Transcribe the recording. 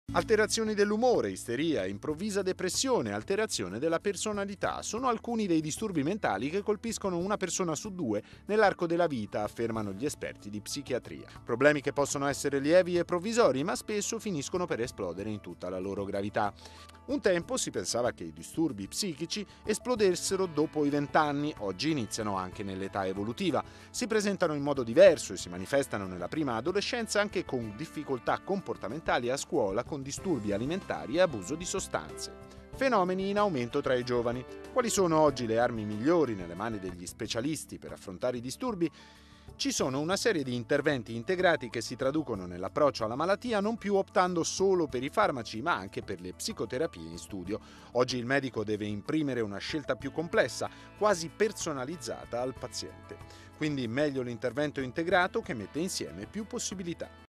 Alterazioni dell'umore, isteria, improvvisa depressione, alterazione della personalità sono alcuni dei disturbi mentali che colpiscono una persona su due nell'arco della vita, affermano gli esperti di psichiatria. Problemi che possono essere lievi e provvisori, ma spesso finiscono per esplodere in tutta la loro gravità. Un tempo si pensava che i disturbi psichici esplodessero dopo i 20 anni, oggi iniziano anche nell'età evolutiva. Si presentano in modo diverso e si manifestano nella prima adolescenza anche con difficoltà comportamentali a scuola, con disturbi alimentari e abuso di sostanze. Fenomeni in aumento tra i giovani. Quali sono oggi le armi migliori nelle mani degli specialisti per affrontare i disturbi? Ci sono una serie di interventi integrati che si traducono nell'approccio alla malattia, non più optando solo per i farmaci ma anche per le psicoterapie in studio. Oggi il medico deve imprimere una scelta più complessa, quasi personalizzata al paziente. Quindi meglio l'intervento integrato che mette insieme più possibilità.